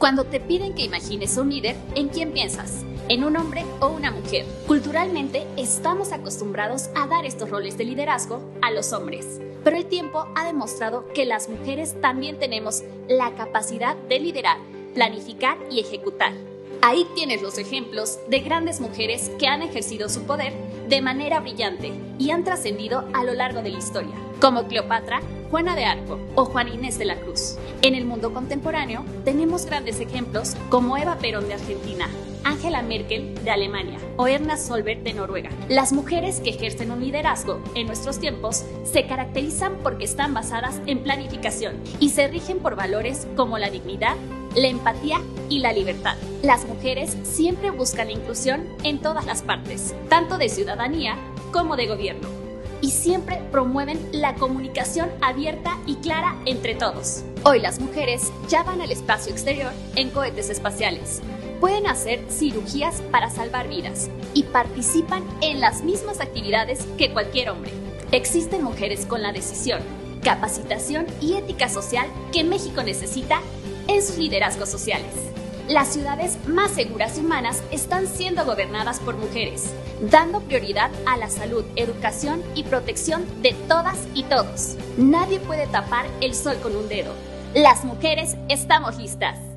Cuando te piden que imagines un líder, ¿en quién piensas? ¿En un hombre o una mujer? Culturalmente estamos acostumbrados a dar estos roles de liderazgo a los hombres, pero el tiempo ha demostrado que las mujeres también tenemos la capacidad de liderar, planificar y ejecutar. Ahí tienes los ejemplos de grandes mujeres que han ejercido su poder de manera brillante y han trascendido a lo largo de la historia, como Cleopatra, Juana de Arco o Juana Inés de la Cruz. En el mundo contemporáneo tenemos grandes ejemplos como Eva Perón de Argentina, Angela Merkel de Alemania o Erna Solberg de Noruega. Las mujeres que ejercen un liderazgo en nuestros tiempos se caracterizan porque están basadas en planificación y se rigen por valores como la dignidad, la empatía y la libertad. Las mujeres siempre buscan la inclusión en todas las partes, tanto de ciudadanía como de gobierno, y siempre promueven la comunicación abierta y clara entre todos. Hoy las mujeres ya van al espacio exterior en cohetes espaciales, pueden hacer cirugías para salvar vidas y participan en las mismas actividades que cualquier hombre. Existen mujeres con la decisión, capacitación y ética social que México necesita en sus liderazgos sociales. Las ciudades más seguras y humanas están siendo gobernadas por mujeres, dando prioridad a la salud, educación y protección de todas y todos. Nadie puede tapar el sol con un dedo. Las mujeres estamos listas.